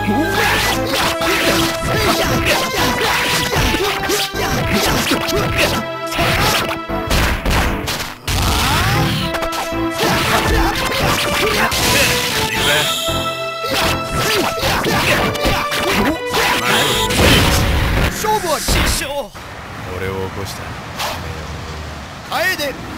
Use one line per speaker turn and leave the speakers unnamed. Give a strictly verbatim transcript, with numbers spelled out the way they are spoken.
勝負は師匠。俺を起こした。カエデ